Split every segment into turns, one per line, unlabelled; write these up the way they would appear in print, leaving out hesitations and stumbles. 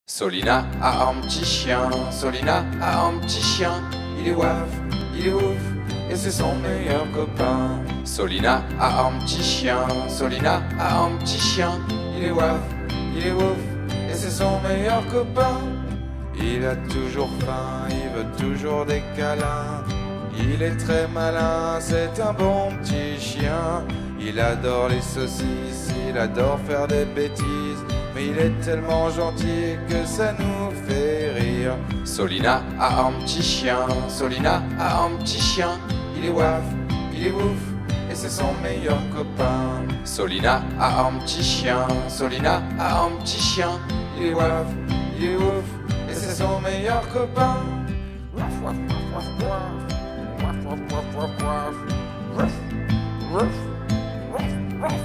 Solina a un petit chien, Solina a un petit chien. Il est waf, il est ouf, et c'est son meilleur copain. Solina a un petit chien, Solina a un petit chien. Il est waf, il est ouf, et c'est son meilleur copain. Il a toujours faim, il veut toujours des câlins. Il est très malin, c'est un bon petit chien. Il adore les saucisses, il adore faire des bêtises. Mais il est tellement gentil que ça nous fait rire. Solina a un petit chien, Solina a un petit chien. Il est waf, il est ouf, et c'est son meilleur copain. Solina a un petit chien, Solina a un petit chien. Il est waf, il est ouf, et c'est son meilleur copain. Waf, waf, waf, waf, waf, waf, waf, waf, waf, waf, waf, waf,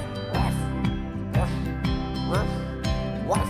waf, waf.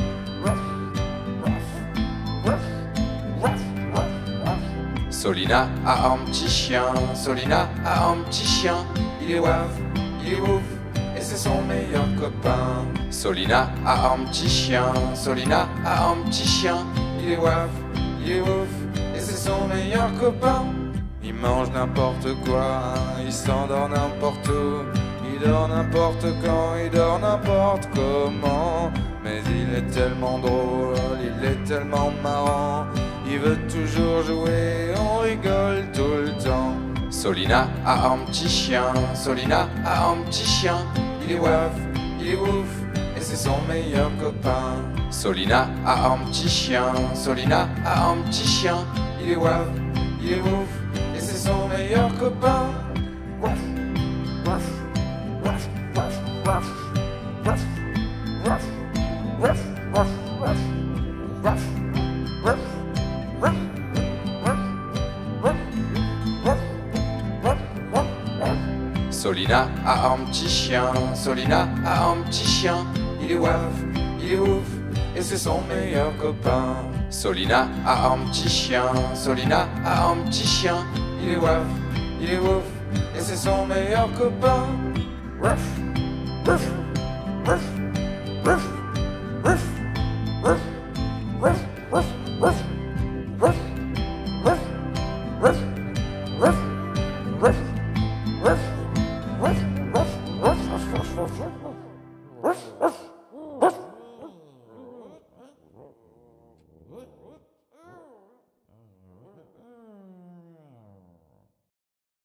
Solina a un petit chien, Solina a un petit chien. Il est waf, il est ouf, et c'est son meilleur copain. Solina a un petit chien, Solina a un petit chien. Il est waf, il est ouf, et c'est son meilleur copain. Il mange n'importe quoi, il s'endort n'importe où. Il dort n'importe quand, il dort n'importe comment. Mais il est tellement drôle, il est tellement marrant. Il veut toujours jouer, on rigole tout le temps. Solina a un petit chien, Solina a un petit chien. Il est waf, il est ouf, et c'est son meilleur copain. Solina a un petit chien, Solina a un petit chien. Il est waf, il est ouf, et c'est son meilleur copain. Waf, waf, waf, waf, waf, waf, waf, waf, waf, waf, waf, waf. Solina a un petit chien, Solina a un petit chien. Il est waf, il est ouf, et c'est son meilleur copain. Solina a un petit chien, Solina a un petit chien. Il est waf, il est ouf, et c'est son meilleur copain. Waf, waf, waf, waf, waf, waf, waf, waf, waf, waf, waf, waf, waf, waf, waf. What?